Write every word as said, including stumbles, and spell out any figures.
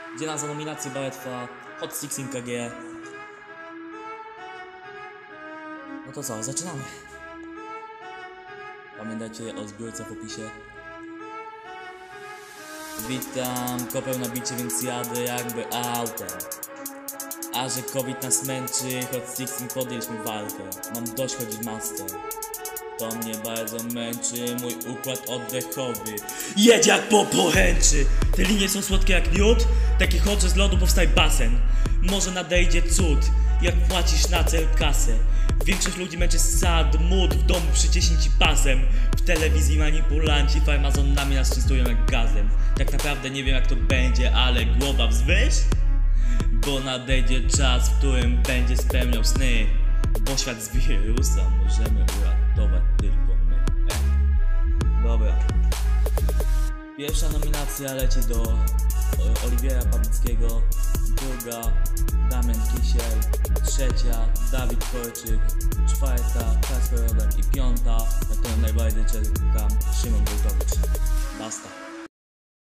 gdzie na za nominację Baletwa, Hot Sixteen K G. No to co, zaczynamy. Pamiętajcie o zbiórce w opisie. Witam, kopeł na bicie, więc jadę jakby autem. A że COVID nas męczy, Hot Sixteen podjęliśmy walkę. Mam dość chodzić master. To mnie bardzo męczy, mój układ oddechowy jedź jak po poręczy. Te linie są słodkie jak miód, taki hot, że z lodu powstaje basen. Może nadejdzie cud, jak płacisz na cel kasę. Większość ludzi męczy sad, mód, w domu przyciśnij ci pasem. W telewizji manipulanci farmazonami nas czystują jak gazem. Tak naprawdę nie wiem jak to będzie, ale głowa wzwyż. Bo nadejdzie czas, w którym będzie spełniał sny. Bo świat z wirusa możemy uratować tylko my. E. Dobra. Pierwsza nominacja leci do Oliwiera Pawlickiego. Druga Damian Kisiel. Trzecia Dawid Korczyk. Czwarta Kasper Rodak. I piąta, na którą najbardziej czekam, Szymon Wojtowicz. Basta.